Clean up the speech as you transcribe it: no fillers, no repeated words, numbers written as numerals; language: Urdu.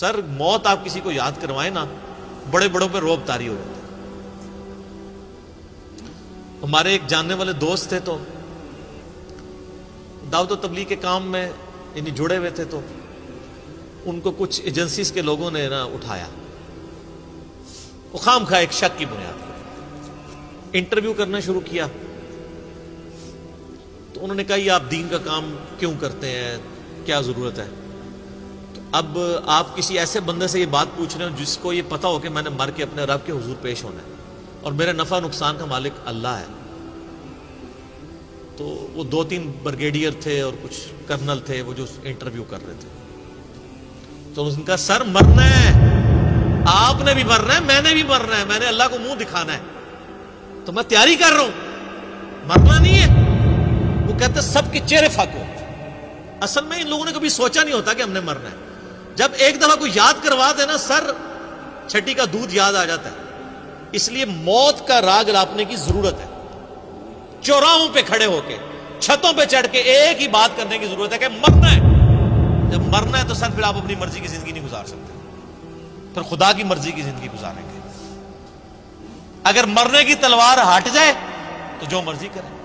سر موت آپ کسی کو یاد کروائیں نا، بڑے بڑوں پہ روب طاری ہو جاتا ہے۔ ہمارے ایک جاننے والے دوست تھے، تو دعوت و تبلیغ کے کام میں یعنی جڑے ہوئے تھے، تو ان کو کچھ ایجنسیز کے لوگوں نے نا اٹھایا، وہ خام خواہ ایک شک کی بنیاد پر انٹرویو کرنا شروع کیا۔ تو انہوں نے کہا یہ آپ دین کا کام کیوں کرتے ہیں، کیا ضرورت ہے؟ تو اب آپ کسی ایسے بندے سے یہ بات پوچھ رہے ہو جس کو یہ پتا ہو کہ میں نے مر کے اپنے رب کے حضور پیش ہونا ہے اور میرے نفع نقصان کا مالک اللہ ہے۔ تو وہ 2-3 بریگیڈیئر تھے اور کچھ کرنل تھے، وہ جو انٹرویو کر رہے تھے، تو اس نے کہا سر مرنا ہے، آپ نے بھی مرنا ہے، میں نے بھی مرنا ہے، میں نے اللہ کو منہ دکھانا ہے، تو میں تیاری کر رہا ہوں، مرنا نہیں ہے۔ وہ کہتے سب کے چہرے فاقو۔ اصل میں ان لوگوں نے کبھی سوچا نہیں ہوتا کہ ہم نے مرنا ہے۔ جب ایک دفعہ کوئی یاد کروا دینا سر، چھٹی کا دودھ یاد آ جاتا ہے۔ اس لیے موت کا راگ لاپنے کی ضرورت ہے۔ چوراہوں پہ کھڑے ہو کے، چھتوں پہ چڑھ کے ایک ہی بات کرنے کی ضرورت ہے کہ مرنا ہے۔ جب مرنا ہے تو سر پھر آپ اپنی مرضی کی زندگی نہیں گزار سکتے، پھر خدا کی مرضی کی زندگی گزاریں گے۔ اگر مرنے کی تلوار ہٹ جائے تو جو مرضی کریں۔